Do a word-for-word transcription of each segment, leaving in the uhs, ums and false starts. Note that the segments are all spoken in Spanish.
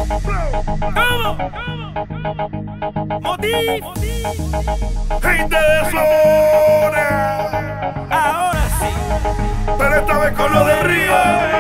¿Cómo? Motiv. Gente de Flores. Ahora sí. Pero esta vez con lo de Río.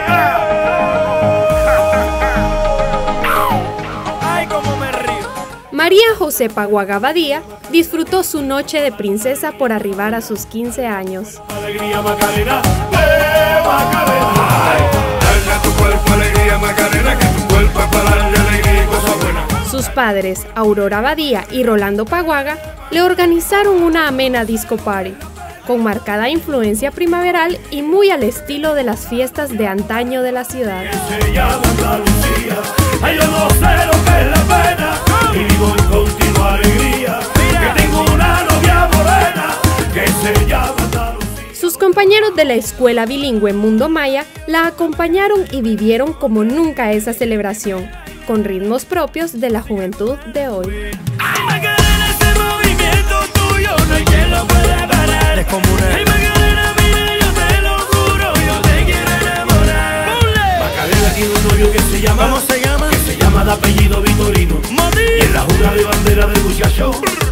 Ay, cómo me río. María José Paguaga Badía disfrutó su noche de princesa por arribar a sus quince años. Alegría Macarena, eh, Macarena. Ay, dale a tu cuerpo alegría Macarena, que tu cuerpo es para darle alegría y cosas buenas. Sus padres, Aurora Badía y Rolando Paguaga, le organizaron una amena disco party, con marcada influencia primaveral y muy al estilo de las fiestas de antaño de la ciudad. Se llama Andalucía, ay, yo no sé lo que es la pena, y vivo en continua alegría, que tengo una novia morena, que se llama Andalucía. Sus compañeros de la escuela bilingüe Mundo Maya la acompañaron y vivieron como nunca esa celebración, con ritmos propios de la juventud de hoy. Ay, Macarena, ese movimiento tuyo no hay quien lo pueda parar. Ay, Macarena, mira, yo te lo juro, yo te quiero enamorar. Macarena tiene un novio que se llama, ¿cómo se llama? Que se llama de apellido Vitorino. Y en la jura de bandera del muchacho